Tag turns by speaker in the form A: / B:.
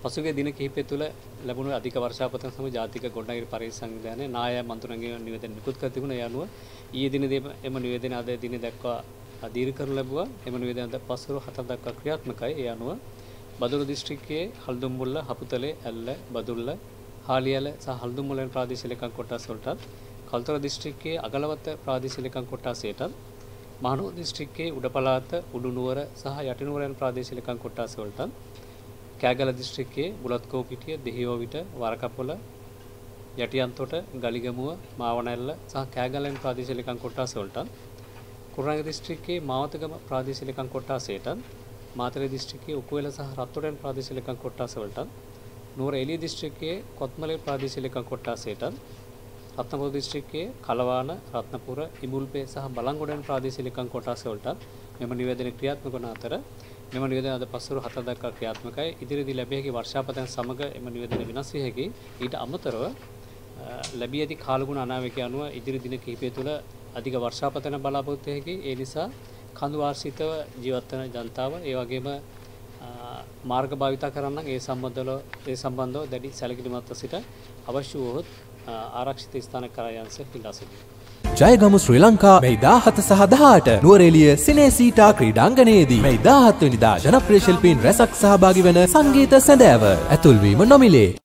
A: පසුගිය දින කිහිපය තුළ ලැබුණු අධික වර්ෂාපතන සමග ජාතික ගොඩනැගිලි පරිසර සංවිධානයේ නාය මන්ත්‍රණගේ නිවේදන නිකුත් කර තිබුණා. ඒ අනුව ඊයේ දිනදී එම නිවේදන අද දින දක්වා දීර්ඝ කරනු ලැබුවා. එම නිවේදන අද පස්වරු 7 දක්වා ක්‍රියාත්මකයි. ඒ අනුව බදුල්ල දිස්ත්‍රික්කයේ හල්දුම්මුල්ල, හපුතලේ, ඇල්ල, බදුල්ල, හාලියල සහ හල්දුම්මුල්ල යන ප්‍රාදේශීය ලේකම් කොටස් වලටත්, කල්තොර දිස්ත්‍රික්කයේ අගලවත්ත ප්‍රාදේශීය ලේකම් කොටසේටත්, මහනුවර දිස්ත්‍රික්කයේ උඩපළාත, උඩුනුවර සහ යටිනුවර යන ප්‍රාදේශීය ලේකම් කොටස් වලටත්, කෑගල දිස්ත්‍රික්කයේ බුලත්කෝපිටිය, දෙහියෝවිට, වරකපොළ, යටියන්තොට, ගලිගමුව, මාවනැල්ල සහ කෑගල යන ප්‍රාදේශීය ලේකම් කොටස් වලටත්, කුරුණෑගල දිස්ත්‍රික්කයේ මාවතගම ප්‍රාදේශීය ලේකම් කොටසේටත්, මාතලේ දිස්ත්‍රික්කයේ උකුවෙල සහ රත්තොට යන ප්‍රාදේශීය ලේකම් කොටස් වලටත්, නුවර එළිය දිස්ත්‍රික්කයේ කොත්මලේ ප්‍රාදේශීය ලේකම් කොටසේටත්, රත්නපුර දිස්ත්‍රික්කයේ කලවාන, රත්නපුර, ඉඹුල්පේ සහ බලංගොඩ යන ප්‍රාදේශීය ලේකම් කොටස් වලටත් මෙම නිවේදන ක්‍රියාත්මක වන අතර මෙම නිවේදන අද පස්වරු 7 දක්වා ක්‍රියාත්මකයි. ඉදිරියේදී ලැබිය හැකි වර්ෂාපතන සමග එම නිවේදන වෙනස් විය හැකි. ඊට අමතරව ලැබිය ඇති කාලගුණ අනාවැකිය අනුව ඉදිරි දින කිහිපය තුළ අධික වර්ෂාපතන බලාපොරොත්තු වෙ හැකි. ඒ නිසා කඳු වාර්ෂිතව ජීවත් වන ජනතාව ඒ වගේම මාර්ග භාවිත කරන්න ඒ සම්බන්ධව දැඩි සැලකිලිමත්ව සිට අවශ්‍ය වූත් ආරක්ෂිත ස්ථාන කරා යන්ස ඉල්ලා සිටිනවා.
B: ජයගමු ශ්‍රී ලංකා මේ 17 සහ 18 නුවරඑළිය සිනේසීටා ක්‍රීඩාංගණයේදී මේ 17 වෙනිදා ජනප්‍රිය ශිල්පීන් රැසක් සහභාගී වන සංගීත සැඳෑව ඇතුල්වීම නොමිලේ.